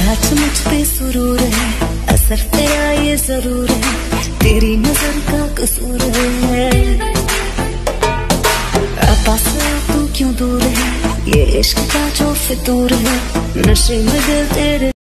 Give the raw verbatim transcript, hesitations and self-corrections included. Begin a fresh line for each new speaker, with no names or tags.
सच मुझ पे सुरूर है, असर तेरा ये जरूर है, तेरी नजर का कसूर है। पास तू क्यों दूर है, ये इश्क का जो फितूर है, नशे में दिल तेरे